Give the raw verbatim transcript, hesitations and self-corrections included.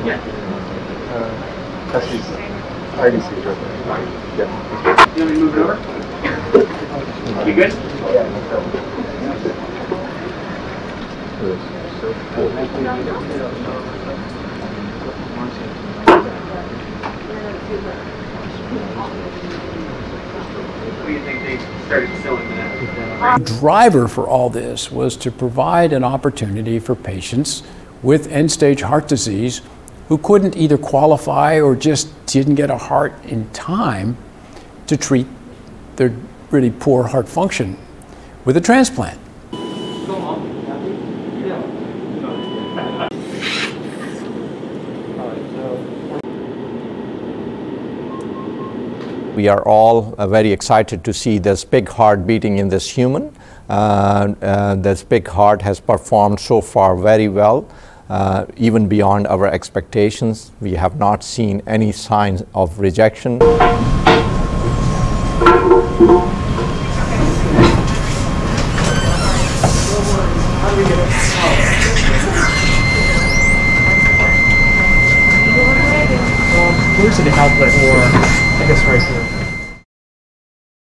Yeah. Uh, that's his I D C. Yeah. You want me to move it over? You good? Yeah, no problem. So cool. What do you think they started selling that? The driver for all this was to provide an opportunity for patients with end-stage heart disease who couldn't either qualify or just didn't get a heart in time to treat their really poor heart function with a transplant. We are all uh, very excited to see this big heart beating in this human. Uh, uh, this big heart has performed so far very well, uh, even beyond our expectations. We have not seen any signs of rejection. Where's the outlet, or I guess right here?